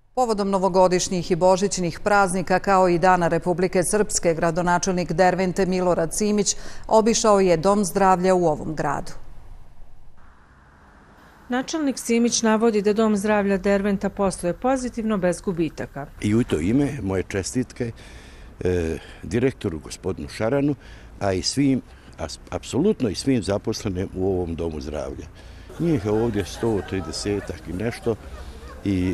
Povodom novogodišnjih i božićnih praznika kao i Dana Republike Srpske, gradonačelnik Dervente Milorad Simić obišao je Dom zdravlja u ovom gradu. Načelnik Simić navodi da Dom zdravlja Derventa posluje pozitivno bez gubitaka. I u to ime moje čestitke direktoru gospodinu Šaranu, a i svim, apsolutno i svim zaposlenim u ovom Domu zdravlja. Njih je ovdje 130-ak i nešto i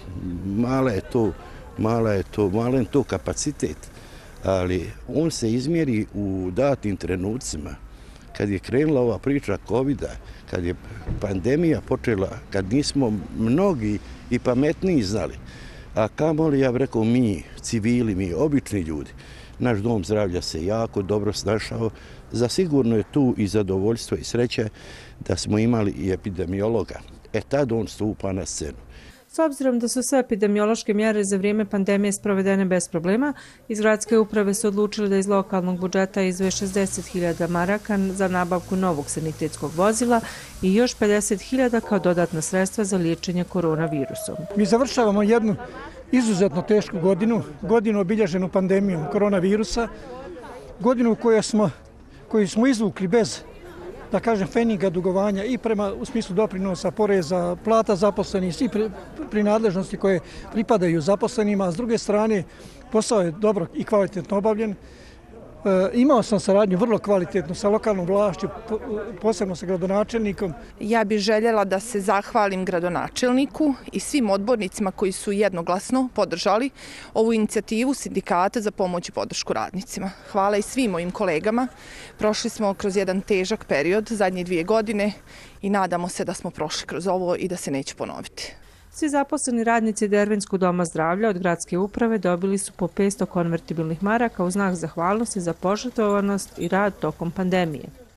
malen je to kapacitet, ali on se izmjeri u datim trenucima. Kad je krenula ova priča COVID-a, kad je pandemija počela, kad nismo mnogi i pametniji znali, a kamoli, ja bih rekao, mi, civili, mi, obični ljudi, naš Dom zdravlja se jako dobro snašao. Zasigurno je tu i zadovoljstvo i sreće da smo imali i epidemiologa. Tad on stupa na scenu. S obzirom da su sve epidemiološke mjere za vrijeme pandemije sprovedene bez problema, iz gradske uprave su odlučili da iz lokalnog budžeta izdvoje 60.000 maraka za nabavku novog sanitetskog vozila i još 50.000 kao dodatna sredstva za liječenje koronavirusom. Mi završavamo jednu izuzetno tešku godinu obilježenu pandemijom koronavirusa, godinu koju smo izvukli bez, da kažem, feniga dugovanja i prema u smislu doprinosa, poreza, plata zaposlenih, svi prinadležnosti koje pripadaju zaposlenima, a s druge strane posao je dobro i kvalitetno obavljen. Imao sam saradnju vrlo kvalitetnu sa lokalnom vlašću, posebno sa gradonačelnikom. Ja bih željela da se zahvalim gradonačelniku i svim odbornicima koji su jednoglasno podržali ovu inicijativu sindikata za pomoć i podršku radnicima. Hvala i svim mojim kolegama. Prošli smo kroz jedan težak period, zadnje 2 godine, i nadamo se da smo prošli kroz ovo i da se neće ponoviti. Svi zaposleni radnici Dervenskog doma zdravlja od gradske uprave dobili su po 500 konvertibilnih maraka u znak zahvalnosti za požrtvovanost i rad tokom pandemije.